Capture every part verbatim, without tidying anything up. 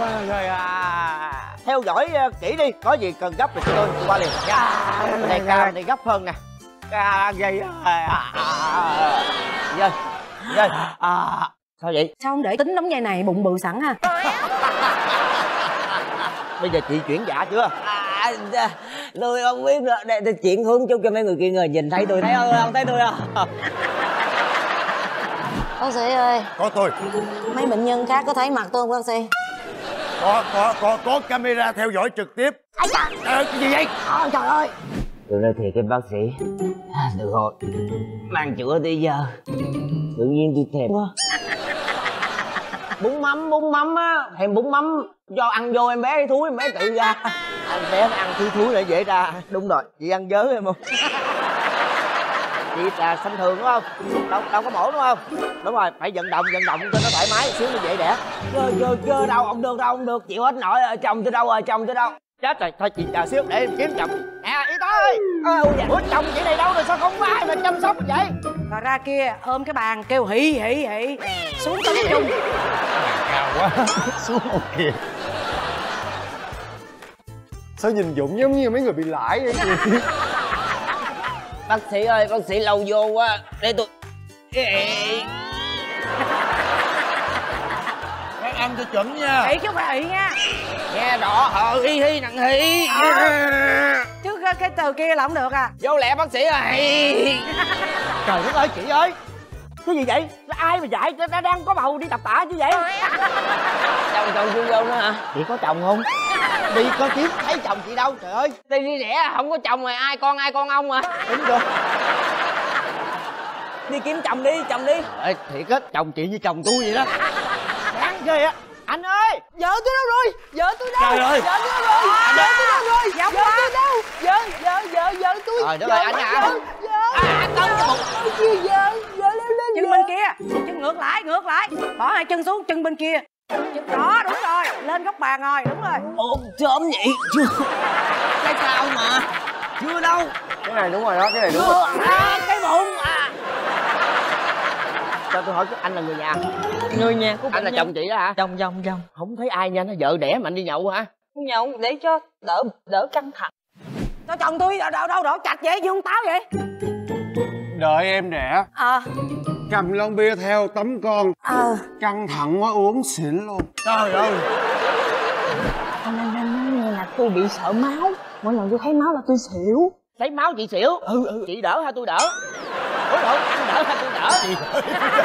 Rồi à, theo dõi kỹ đi, có gì cần gấp thì tôi qua liền nha. Này ca này gấp hơn nè. Ca dây dây dây à, sao vậy? Sao không để tính đóng vai này bụng bự sẵn ha? Bây giờ chị chuyển dạ chưa? À, tôi không biết nữa. Để tôi chuyển hướng chút cho mấy người kia người nhìn thấy tôi, thấy không? Không thấy tôi không? Bác sĩ ơi. Có tôi. Mấy bệnh nhân khác có thấy mặt tôi không bác sĩ? Có, có, có, có camera theo dõi trực tiếp. Ây trời. Ờ, cái gì vậy? Ôi trời ơi. Tôi nói thiệt cái bác sĩ. À, được rồi. Mang chữa tới giờ. Tự nhiên tôi thèm quá. Bún mắm, bún mắm á. Thèm bún mắm. Do ăn vô em bé cái thúi, em bé tự ra. Anh bé nó ăn thúi thúi để dễ ra. Đúng rồi, chị ăn dớ em không? Chị là sanh thường đúng không? Đâu, đâu có mổ đúng không? Đúng rồi, phải vận động, vận động cho nó thoải mái, xíu nó dễ đẻ. Chưa, chưa, chưa đâu, không được đâu, không được. Chịu hết nổi rồi, chồng tôi đâu rồi, chồng tôi đâu? Chết rồi, thôi chị chờ xíu để em kiếm chồng. Nè, y tá ơi! Ờ, dạ. Ủa chồng chị này đâu rồi, sao không có ai mà chăm sóc vậy? Và ra kia ôm cái bàn kêu hỉ hỉ hỉ. Xuống tấn chung. Cao quá. Xuống một kìa. Sao nhìn Dũng giống như mấy người bị lãi vậy? Bác sĩ ơi, bác sĩ lâu vô quá. Để tôi... Các âm cho chuẩn nha. Hỉ chứ không phải hỉ nha. Nghe rõ, hờ hi hi nặng hi. À. Chứ cái, cái từ kia là không được à. Vô lẹ bác sĩ ơi. Trời đất ơi chị ơi, cái gì vậy? Ai mà dạy nó đang có bầu đi tập tạ chứ vậy? Chồng chồng chưa vô nữa hả? Chị có chồng không? Đi có kiếm thấy chồng chị đâu trời ơi. Đi đi đẻ không có chồng rồi ai con ai con ông à? Đúng rồi. Đi kiếm chồng đi, chồng đi. Ê, thiệt á, chồng chị với chồng tôi vậy đó. Đáng ghê á. Anh ơi, Vợ tôi đâu rồi? Vợ tôi đâu? Trời ơi. Vợ tôi đâu rồi? Vợ tôi đâu rồi? Vợ tôi đâu? Vợ, vợ, vợ, vợ tôi. Trời đất ơi, anh à. Vợ, À, anh tới cái bụng. vợ, vợ, vợ leo lên. Chân bên kia, chân ngược lại, ngược lại. Bỏ hai chân xuống, chân bên kia. Chân đó, đúng rồi. Lên góc bàn rồi, đúng rồi. Ồ, sớm vậy? Chưa. Cái sao mà? Chưa đâu. Cái này đúng rồi đó, cái này đúng rồi. À, cái bụng à. Cho tôi hỏi anh là người nhà? Người nhà của Anh là chồng chị đó hả? Chồng chồng chồng. Không thấy ai nha, nó vợ đẻ mà anh đi nhậu hả? Nhậu để cho đỡ đỡ căng thẳng. Cho chồng tôi đâu đâu đâu đổ chạch vậy, dương táo vậy. Đợi em đẻ. Ờ. Cầm lon bia theo tắm con. Ờ. Căng thẳng quá uống xỉn luôn. Trời ơi. Anh anh anh nói nghe là tôi bị sợ máu. Mỗi lần tôi thấy máu là tôi xỉu. Thấy máu chị xỉu? Ừ, ừ. Chị đỡ hay tôi đỡ? Ủa lộn, anh đỡ hay tôi đỡ? Chị đỡ.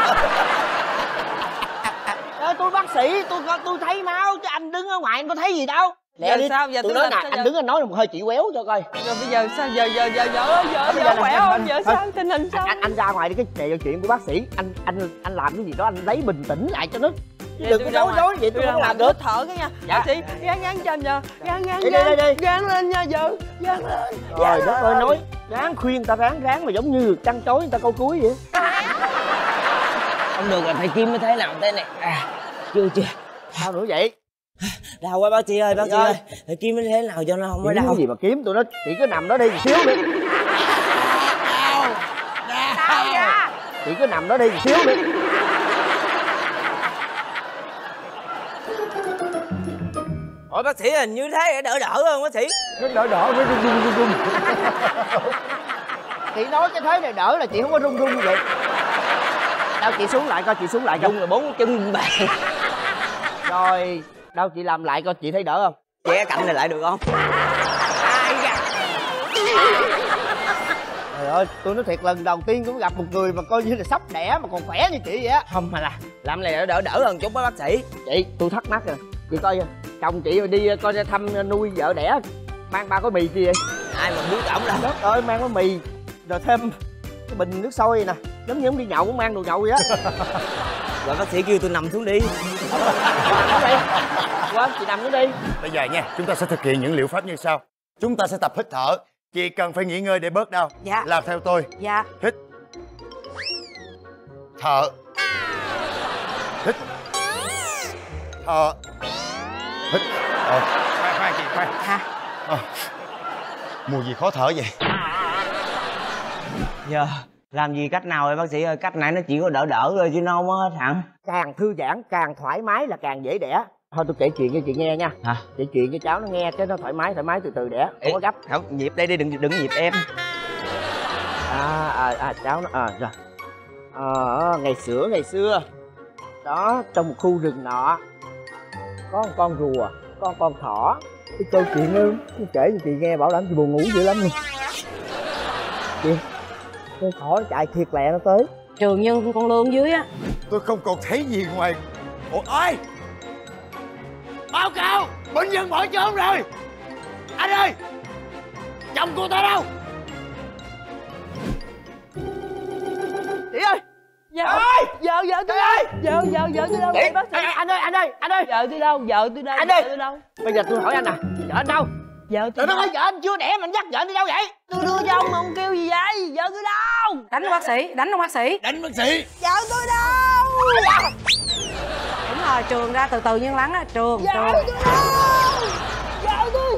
Ê, tôi bác sĩ, tôi tôi thấy máu chứ anh đứng ở ngoài anh có thấy gì đâu. Giờ sao giờ tôi tôi nói nè, sao anh giờ? đứng anh nói một hơi chị quéo cho coi. Rồi bây giờ sao? Giờ giờ giờ vợ ơi, vợ vợ khỏe không? Vợ sao? Tình hình sao? Anh anh ra ngoài đi, cái này chuyện của bác sĩ. Anh anh anh làm cái gì đó anh lấy bình tĩnh lại cho nó. Chứ đừng có nói dối vậy tôi không làm được. Thở cái nha. Dạ. Bác sĩ gán gán cho giờ. Gán gán Đi, đi, đi, đi. gán lên nha vợ. Gán lên. Trời đất ơi, nói ráng khuyên ta ráng ráng mà giống như trăng trối người ta câu cuối vậy. Không được rồi, phải kiếm mới thế nào thế này. À, chưa chưa. Sao nữa vậy? Đau quá bác sĩ ơi, bác sĩ Dạ. ơi. Phải kiếm mới thế nào cho nó không có Kiếm đau. cái gì mà kiếm, tụi nó chị cứ nằm đó đi xíu đi. Đau dạ. Chị cứ nằm đó đi xíu đi. Ôi bác sĩ hình như thế đỡ đỡ hơn bác sĩ. Nó đỡ đỡ nó run run run run. Chị nói cái thế này đỡ là chị không có run run vậy. Đâu chị xuống lại coi, chị xuống lại coi. Run là bốn chân bàn. Rồi, đâu chị làm lại coi chị thấy đỡ không? Chị cái cạnh này lại được không? Ai da. Trời ơi, tôi nói thiệt lần đầu tiên tôi gặp một người mà coi như là sắp đẻ mà còn khỏe như chị vậy á. Không mà là làm này đỡ đỡ đỡ hơn chút đó bác sĩ. Chị, tôi thắc mắc rồi. Chị coi chồng chị rồi đi coi thăm nuôi vợ đẻ mang ba gói mì chi vậy? Ai mà biết ổng đâu. Đất ơi, mang gói mì rồi thêm cái bình nước sôi nè, giống như ông đi nhậu cũng mang đồ nhậu vậy á. Rồi bác sĩ kêu tôi nằm xuống đi. Quá, chị nằm xuống đi. Bây giờ nha, chúng ta sẽ thực hiện những liệu pháp như sau. Chúng ta sẽ tập hít thở. Chị cần phải nghỉ ngơi để bớt đau. Dạ. Làm theo tôi. Dạ. Hít. Thở. Hít. Thở. Hít. Ờ. Khoan, khoan chị, khoan. Hả? Ờ. Mùi gì khó thở vậy? Giờ làm gì cách nào vậy bác sĩ ơi? Cách này nó chỉ có đỡ đỡ thôi chứ nó không có hết hẳn. Càng thư giãn, càng thoải mái là càng dễ đẻ. Thôi tôi kể chuyện cho chị nghe nha. Hả? Kể chuyện cho cháu nó nghe cho nó thoải mái thoải mái từ từ đẻ, không có gấp. Không, nhịp đây đi, đừng đừng nhịp em. À à, à cháu nó à rồi. Ờ ngày xưa ngày xưa đó, trong một khu rừng nọ có một con rùa, có một con thỏ. Cái câu chuyện đó tôi kể cho chị nghe bảo đảm chị buồn ngủ dữ lắm luôn. Chị, con thỏ chạy thiệt lẹ nó tới. Trường Nhân con Lương dưới á. Tôi không còn thấy gì ngoài. Ủa ơi, báo cáo, bệnh nhân bỏ trốn rồi. Anh ơi, chồng cô ta đâu? Chị ơi, Dạ ơi, vợ vợ tôi đâu? Vợ vợ vợ tôi đâu chị, vậy bác sĩ? anh ơi anh ơi anh ơi, Vợ tôi đâu? Vợ tôi đâu? Anh Vợ ơi. tôi đâu? bây giờ tôi hỏi anh nè, vợ anh đâu? Vợ Trời tôi đất ơi, vợ anh chưa đẻ mình dắt vợ anh đi đâu vậy? tôi đưa cho ông mà ông kêu gì vậy? Vợ tôi đâu? Đánh ông bác sĩ, đánh ông bác sĩ. Đánh bác sĩ. Vợ tôi đâu? Đúng rồi, Trường ra từ từ Nhân Lắng á. Trường, Vợ Trường. tôi đâu? Vợ tôi.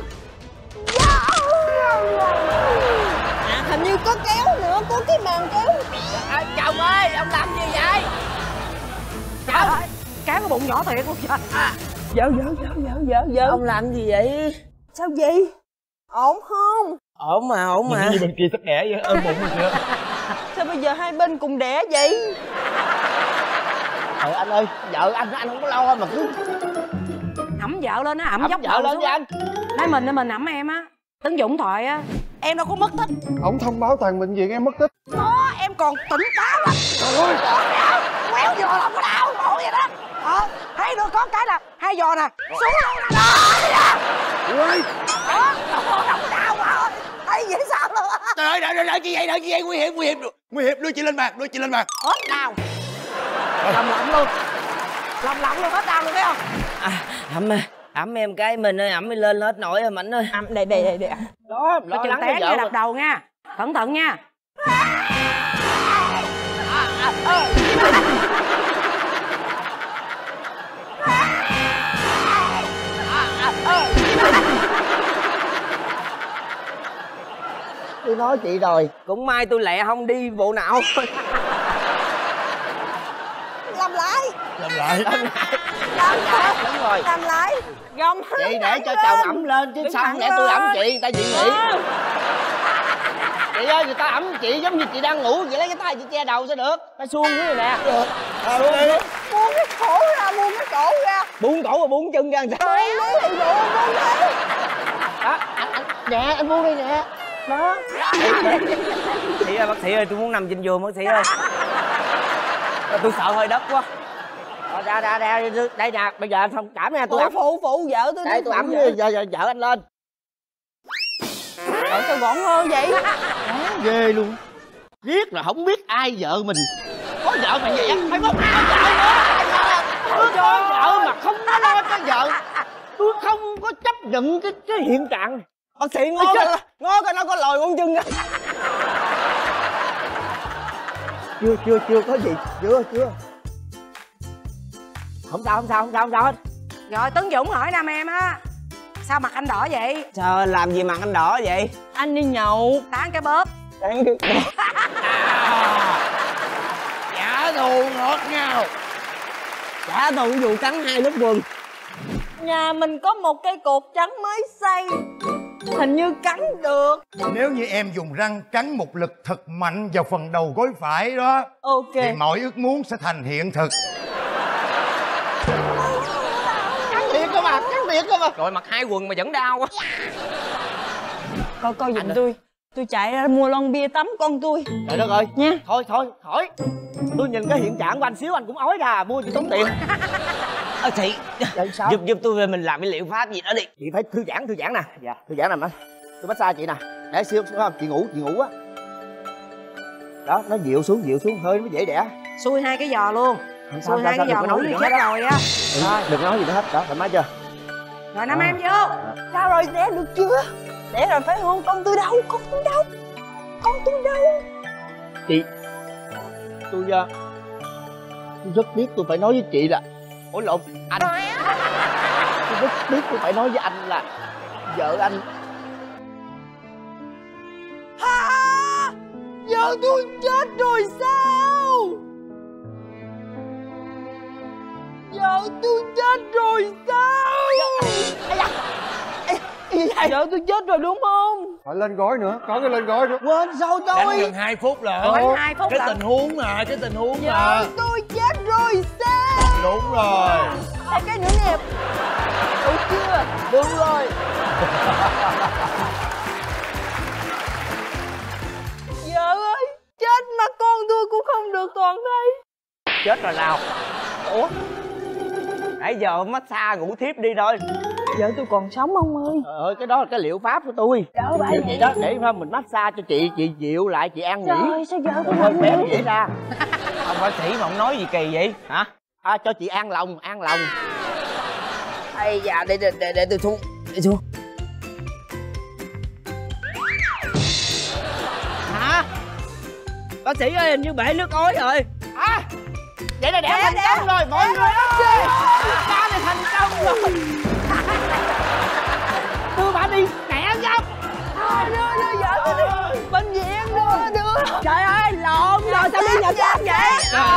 Vợ. À hình như có kéo nữa, có cái màn kéo. À, chồng ơi, ông làm gì vậy? Trời ơi, cái cái bụng nhỏ thiệt luôn trời. Vợ vợ vợ vợ vợ vợ. Ông làm gì vậy? Sao vậy? Ổn không? Ổn mà, ổn mà. Như bên kia sắp đẻ vậy, ôm bụng rồi kìa. Sao bây giờ hai bên cùng đẻ vậy? Trời anh ơi, vợ anh anh không có lo mà cứ Ẩm vợ lên á, ẩm ẩm dốc vợ đầu lên xuống cho á. anh. Nói mình mình ẩm em á. Tính Dũng thoại á. Em đâu có mất tích. Ổng thông báo toàn bệnh viện em mất tích. Có, em còn tỉnh táo lắm. Trời ơi, quéo giò là có đau, bộ vậy đó. Ờ, hai đứa có cái là hai giò nè, xuống luôn nè. Đó, vậy đó. Ui, Đó, đâu có đau mà ơi. Thấy vậy sao luôn á. trời ơi, đợi, đợi, đợi, chị vậy, đợi, chị vậy, nguy hiểm, nguy hiểm. Nguy hiểm, đưa chị lên bàn, đưa chị lên bàn. Hết đau. Lòng lộng luôn. Lòng lộng luôn, hết đau luôn thấy không? À, ẩm ẩm em cái mình ơi, ẩm lên hết nổi rồi Mạnh ơi. Đây đây đây đây. Đó, Có lo chừng lắng cho té vợ nha, mà. đập đầu nha. Cẩn thận nha. Tôi nói chị rồi. Cũng may tôi lẹ không đi bộ não. Làm lại. Làm lại. Làm lại. Đúng rồi. Làm lại. Gồng Chị để cho chồng ẩm lên chứ sao không lẽ tôi ẩm chị, người ta dị nghị. Chị ơi, người ta ẩm chị giống như chị đang ngủ vậy, lấy cái tay chị che đầu sao được? Phải suông dưới này nè. À, đi. Buông cái cổ ra, buông cái cổ ra. Buông cổ và buông chân ra làm sao? Buông lấy thì buông, buông lấy. Đó, anh, anh, nè, anh buông đi nè. Đó. Bác sĩ ơi, bác sĩ ơi, tôi muốn nằm trên giường bác sĩ ơi. Tôi sợ hơi đất quá. Rồi, ra, ra, ra, đây nè, bây giờ anh thông cảm nha, tôi Phụ ẩm. phụ phụ vợ tôi. Đây, tôi ẩm giờ, giờ, giờ vợ anh lên. Vợ sao gọn hơn vậy? Ghê luôn. Riết là không biết ai vợ mình. Có vợ mà vậy á, phải có ai vợ nữa. Tôi có vợ mà không có lo cho vợ. Tôi không có chấp nhận cái cái hiện trạng. Bác sĩ ngó coi, ngó coi nó có lồi con chân á. Chưa, chưa, chưa có gì. Chưa, chưa. Không sao, không sao, không sao, không sao hết. Rồi Tấn Dũng hỏi Nam em á. Sao mặt anh đỏ vậy? Trời, làm gì mặt anh đỏ vậy? Anh đi nhậu. Tán cái bóp. Đáng tiếc. Trả thù ngọt ngào. Trả thù vụ cắn hai lớp quần. Nhà mình có một cây cột trắng mới xây. Hình như cắn được. Nếu như em dùng răng cắn một lực thật mạnh vào phần đầu gối phải đó, Ok. thì mọi ước muốn sẽ thành hiện thực. Cắn thiệt cơ mà, cắn thiệt cơ mà. Rồi mặc hai quần mà vẫn đau á. Coi coi giùm tôi. Tôi chạy ra mua lon bia tắm con tôi. Trời đất ơi. Nha. Thôi, thôi, khỏi. Tôi nhìn cái hiện trạng của anh xíu anh cũng ói ra, mua cho tốn tiền. Bác sĩ, Vậy sao? giúp giúp tôi về mình làm cái liệu pháp gì đó đi. Chị phải thư giãn, thư giãn nè. Dạ. Thư giãn nè má. Tôi massage chị nè. Để xíu, xíu không? Chị ngủ, chị ngủ á. Đó, nó dịu xuống, dịu xuống hơi nó mới dễ đẻ. Xui hai cái giò luôn. Không sao, Xui sao, hai sao, cái đừng giò có nói ngủ gì như nữa chết hết á. rồi á. Ừ, đừng nói gì nữa hết. Đó, thoải mái chưa? Rồi Nam À. em vô. Sao rồi, đẻ được chưa? Đẻ rồi phải không? Con tôi đâu? Con tôi đâu? Con tôi đâu? Chị, tôi uh, tôi rất biết tôi phải nói với chị là, ủa lộn, anh. Tôi rất biết tôi phải nói với anh là vợ anh. À, vợ tôi chết rồi sao? Vợ Vợ tôi chết rồi sao? Vợ tôi chết rồi đúng không? Phải lên gói nữa, có cái lên gói nữa. Quên sao Đánh tôi? gần hai phút lận. Đánh hai phút Cái lận. tình huống mà, cái tình huống mà. Vợ tôi chết rồi sao? Đúng rồi. Thêm cái nữa nè. Đúng chưa? Đúng rồi. Vợ ơi, chết mà con tôi cũng không được toàn thây. Chết rồi nào. Ủa, nãy giờ massage ngủ thiếp đi thôi. Vợ tôi còn sống ông ơi. Trời ơi, cái đó là cái liệu pháp của tôi. Trời ơi, Vậy vậy đó, để ra mình massage cho chị, chị dịu lại, chị ăn nghỉ. trời ơi, sao vợ tôi Hơi nằm béo vậy? vậy ra. Ông bác sĩ mà ông nói gì kỳ vậy hả? À, cho chị an lòng, an lòng. Ây da, để, để, để, để tôi xuống. Để xuống. Hả? Bác sĩ ơi, hình như bể nước ối rồi. À, vậy là đã thành công rồi, mọi người ơi. Ca này thành công rồi. Đưa bà đi, mẹ nhóc. Đưa, đưa vợ tôi đi. Bệnh viện đưa, đưa. Trời ơi, lộn rồi, sao đi nhà xác vậy? Trời